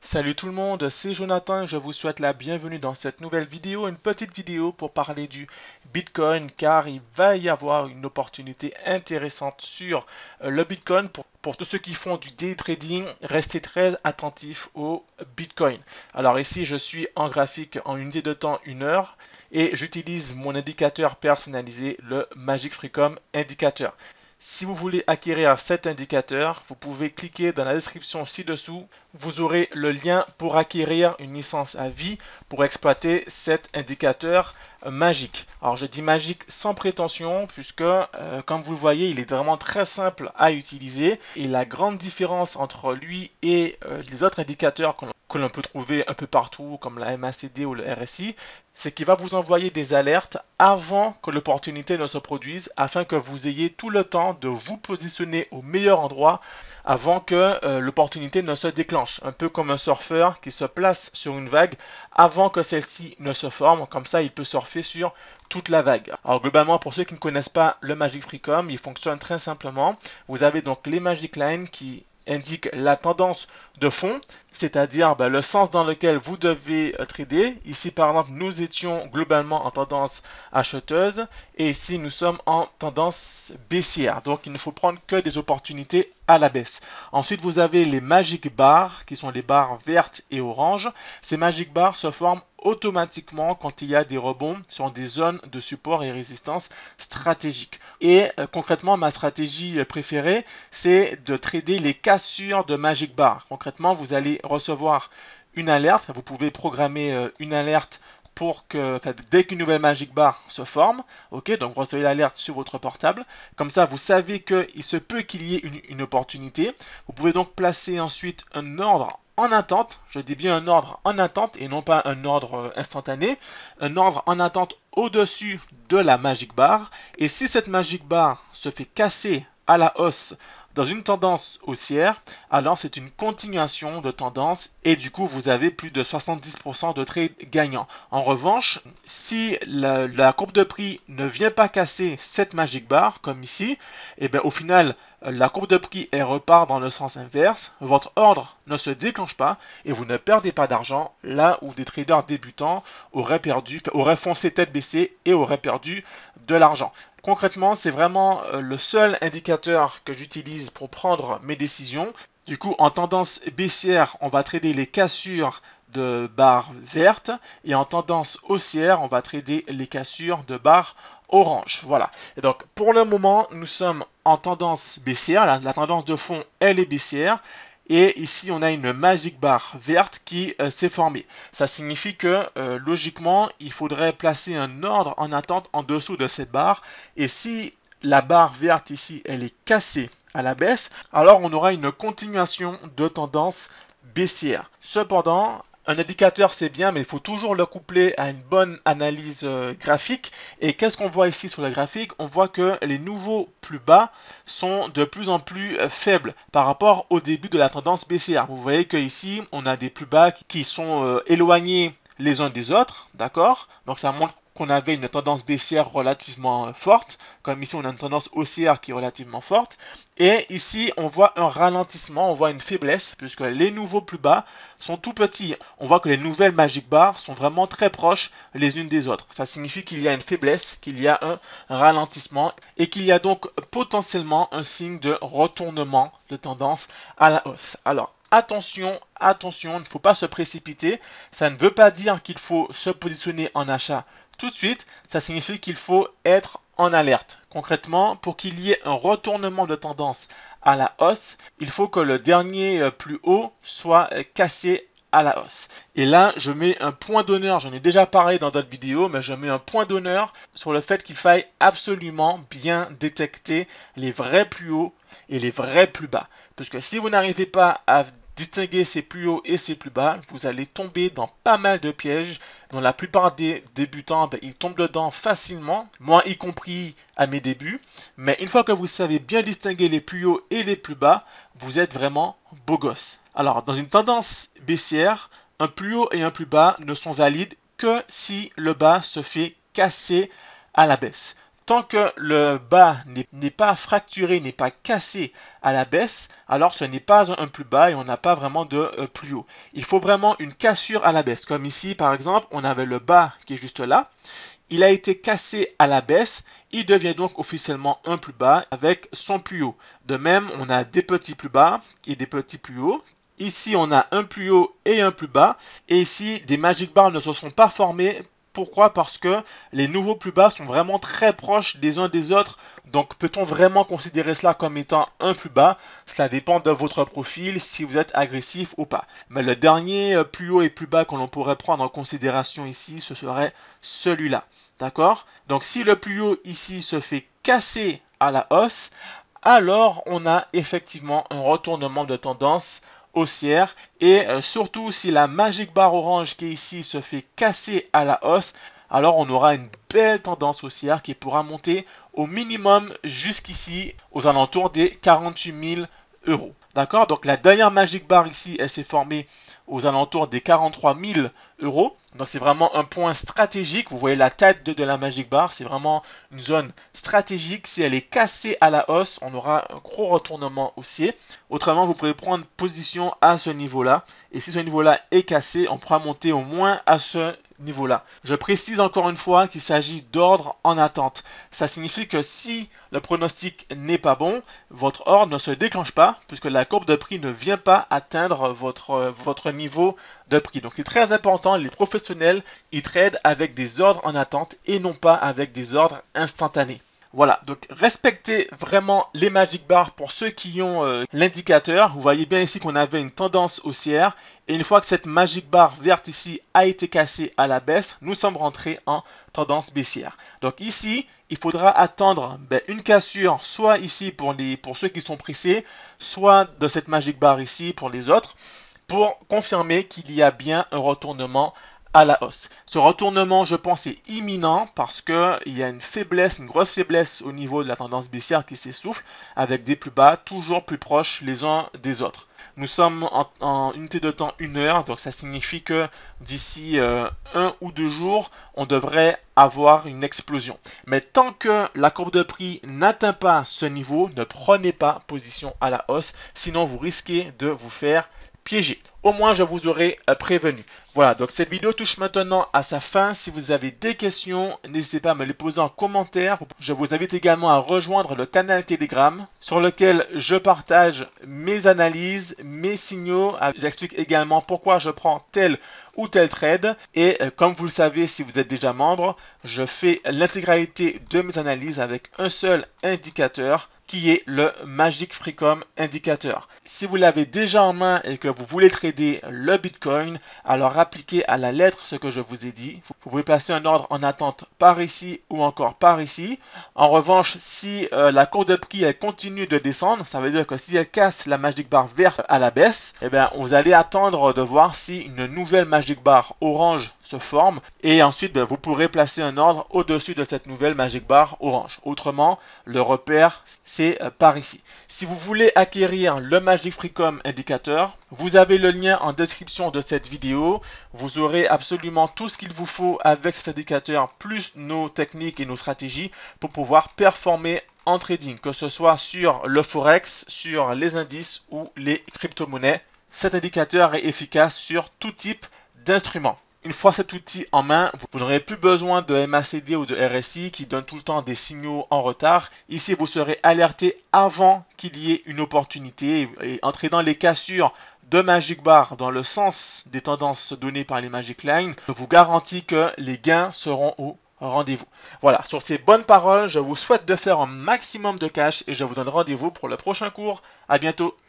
Salut tout le monde, c'est Jonathan et je vous souhaite la bienvenue dans cette nouvelle vidéo, une petite vidéo pour parler du Bitcoin car il va y avoir une opportunité intéressante sur le Bitcoin. Pour tous ceux qui font du day trading, restez très attentifs au Bitcoin. Alors ici je suis en graphique en unité de temps 1 heure et j'utilise mon indicateur personnalisé, le Magic Freecom indicateur. Si vous voulez acquérir cet indicateur, vous pouvez cliquer dans la description ci-dessous. Vous aurez le lien pour acquérir une licence à vie pour exploiter cet indicateur magique. Alors je dis magique sans prétention puisque comme vous le voyez, il est vraiment très simple à utiliser. Et la grande différence entre lui et les autres indicateurs que l'on peut trouver un peu partout comme la MACD ou le RSI, c'est qu'il va vous envoyer des alertes avant que l'opportunité ne se produise afin que vous ayez tout le temps de vous positionner au meilleur endroit avant que l'opportunité ne se déclenche. Un peu comme un surfeur qui se place sur une vague avant que celle-ci ne se forme. Comme ça, il peut surfer sur toute la vague. Alors globalement, pour ceux qui ne connaissent pas le Magic Freecom, il fonctionne très simplement. Vous avez donc les Magic Lines qui indique la tendance de fond, c'est-à-dire le sens dans lequel vous devez trader. Ici, par exemple, nous étions globalement en tendance acheteuse et ici, nous sommes en tendance baissière. Donc, il ne faut prendre que des opportunités à la baisse. Ensuite, vous avez les Magic Bars, qui sont les barres vertes et oranges. Ces Magic Bars se forment automatiquement quand il y a des rebonds sur des zones de support et résistance stratégiques. Et concrètement, ma stratégie préférée, c'est de trader les cassures de Magic Bar. Concrètement, vous allez recevoir une alerte. Vous pouvez programmer une alerte pour que dès qu'une nouvelle Magic Bar se forme, ok, donc vous recevez l'alerte sur votre portable. Comme ça, vous savez qu'il se peut qu'il y ait une opportunité. Vous pouvez donc placer ensuite un ordre en attente, je dis bien un ordre en attente et non pas un ordre instantané, un ordre en attente au-dessus de la Magic Bar. Et si cette Magic Bar se fait casser à la hausse dans une tendance haussière, alors c'est une continuation de tendance et du coup vous avez plus de 70% de trades gagnants. En revanche, si la courbe de prix ne vient pas casser cette Magic Bar comme ici, et bien au final la courbe de prix elle repart dans le sens inverse, votre ordre ne se déclenche pas et vous ne perdez pas d'argent là où des traders débutants auraient foncé tête baissée et auraient perdu de l'argent. Concrètement, c'est vraiment le seul indicateur que j'utilise pour prendre mes décisions. Du coup, en tendance baissière, on va trader les cassures de barres vertes et en tendance haussière, on va trader les cassures de barres orange. Voilà. Et donc, pour le moment, nous sommes en tendance baissière. La tendance de fond, elle est baissière. Et ici, on a une Magic Bar verte qui s'est formée. Ça signifie que logiquement, il faudrait placer un ordre en attente en dessous de cette barre. Et si la barre verte ici, elle est cassée à la baisse, alors on aura une continuation de tendance baissière. Cependant, un indicateur c'est bien, mais il faut toujours le coupler à une bonne analyse graphique. Et qu'est-ce qu'on voit ici sur le graphique? On voit que les nouveaux plus bas sont de plus en plus faibles par rapport au début de la tendance baissière. Vous voyez que ici on a des plus bas qui sont éloignés les uns des autres, d'accord? Donc ça montre qu'on avait une tendance baissière relativement forte, comme ici on a une tendance haussière qui est relativement forte, et ici on voit un ralentissement, on voit une faiblesse, puisque les nouveaux plus bas sont tout petits. On voit que les nouvelles Magic Bars sont vraiment très proches les unes des autres. Ça signifie qu'il y a une faiblesse, qu'il y a un ralentissement, et qu'il y a donc potentiellement un signe de retournement de tendance à la hausse. Alors, attention, attention, il ne faut pas se précipiter. Ça ne veut pas dire qu'il faut se positionner en achat tout de suite. Ça signifie qu'il faut être en alerte. Concrètement, pour qu'il y ait un retournement de tendance à la hausse, il faut que le dernier plus haut soit cassé à la hausse. Et là, je mets un point d'honneur, j'en ai déjà parlé dans d'autres vidéos, mais je mets un point d'honneur sur le fait qu'il faille absolument bien détecter les vrais plus hauts et les vrais plus bas. Parce que si vous n'arrivez pas à distinguer ces plus hauts et ces plus bas, vous allez tomber dans pas mal de pièges dont la plupart des débutants, ils tombent dedans facilement, moi y compris à mes débuts. Mais une fois que vous savez bien distinguer les plus hauts et les plus bas, vous êtes vraiment beau gosse. Alors, dans une tendance baissière, un plus haut et un plus bas ne sont valides que si le bas se fait casser à la baisse. tant que le bas n'est pas fracturé, n'est pas cassé à la baisse, alors ce n'est pas un plus bas et on n'a pas vraiment de plus haut. Il faut vraiment une cassure à la baisse. Comme ici, par exemple, on avait le bas qui est juste là. Il a été cassé à la baisse. Il devient donc officiellement un plus bas avec son plus haut. De même, on a des petits plus bas et des petits plus hauts. Ici, on a un plus haut et un plus bas. Et ici, des Magic Bars ne se sont pas formés. Pourquoi? Parce que les nouveaux plus bas sont vraiment très proches des uns des autres. Donc, peut-on vraiment considérer cela comme étant un plus bas? Cela dépend de votre profil, si vous êtes agressif ou pas. Mais le dernier plus haut et plus bas que l'on pourrait prendre en considération ici, ce serait celui-là. D'accord? Donc, si le plus haut ici se fait casser à la hausse, alors on a effectivement un retournement de tendance haussière et surtout si la Magic Bar orange qui est ici se fait casser à la hausse, alors on aura une belle tendance haussière qui pourra monter au minimum jusqu'ici aux alentours des 48 000 euros. D'accord? Donc la dernière Magic Bar ici, elle s'est formée aux alentours des 43 000 euros. Donc c'est vraiment un point stratégique. Vous voyez la tête de la Magic Bar, c'est vraiment une zone stratégique. Si elle est cassée à la hausse, on aura un gros retournement haussier. Autrement, vous pouvez prendre position à ce niveau-là. Et si ce niveau-là est cassé, on pourra monter au moins à ce niveau-là. Je précise encore une fois qu'il s'agit d'ordre en attente. Ça signifie que si le pronostic n'est pas bon, votre ordre ne se déclenche pas puisque la courbe de prix ne vient pas atteindre votre niveau de prix. Donc c'est très important, les professionnels, ils tradent avec des ordres en attente et non pas avec des ordres instantanés. Voilà, donc respectez vraiment les Magic Bars pour ceux qui ont l'indicateur. Vous voyez bien ici qu'on avait une tendance haussière. Et une fois que cette Magic Bar verte ici a été cassée à la baisse, nous sommes rentrés en tendance baissière. Donc ici, il faudra attendre une cassure, soit ici pour ceux qui sont pressés, soit de cette Magic Bar ici pour les autres, pour confirmer qu'il y a bien un retournement à la hausse. Ce retournement, je pense, est imminent parce qu'il y a une faiblesse, une grosse faiblesse au niveau de la tendance baissière qui s'essouffle avec des plus bas toujours plus proches les uns des autres. Nous sommes en unité de temps 1 heure, donc ça signifie que d'ici 1 ou 2 jours, on devrait avoir une explosion. Mais tant que la courbe de prix n'atteint pas ce niveau, ne prenez pas position à la hausse, sinon vous risquez de vous faire piéger. Au moins, je vous aurai prévenu. Voilà, donc cette vidéo touche maintenant à sa fin. Si vous avez des questions, n'hésitez pas à me les poser en commentaire. Je vous invite également à rejoindre le canal Telegram sur lequel je partage mes analyses, mes signaux. J'explique également pourquoi je prends tel ou tel trade. Et comme vous le savez, si vous êtes déjà membre, je fais l'intégralité de mes analyses avec un seul indicateur qui est le Magic Freecom Indicator. Si vous l'avez déjà en main et que vous voulez trader le Bitcoin, alors appliquez à la lettre ce que je vous ai dit. Vous pouvez placer un ordre en attente par ici ou encore par ici. En revanche, si la courbe de prix elle continue de descendre, ça veut dire que si elle casse la Magic Bar verte à la baisse, eh bien, vous allez attendre de voir si une nouvelle Magic Bar orange se forme et ensuite vous pourrez placer un ordre au-dessus de cette nouvelle Magic Bar orange. Autrement, le repère c'est par ici. Si vous voulez acquérir le Magic Freecom Indicator, vous avez le lien en description de cette vidéo. Vous aurez absolument tout ce qu'il vous faut avec cet indicateur, plus nos techniques et nos stratégies pour pouvoir performer en trading, que ce soit sur le Forex, sur les indices ou les crypto-monnaies. Cet indicateur est efficace sur tout type d'instruments. Une fois cet outil en main, vous n'aurez plus besoin de MACD ou de RSI qui donnent tout le temps des signaux en retard. Ici, vous serez alerté avant qu'il y ait une opportunité et en tradant les cassures de Magic Bar dans le sens des tendances données par les Magic Line, je vous garantis que les gains seront au rendez-vous. Voilà, sur ces bonnes paroles, je vous souhaite de faire un maximum de cash et je vous donne rendez-vous pour le prochain cours. À bientôt.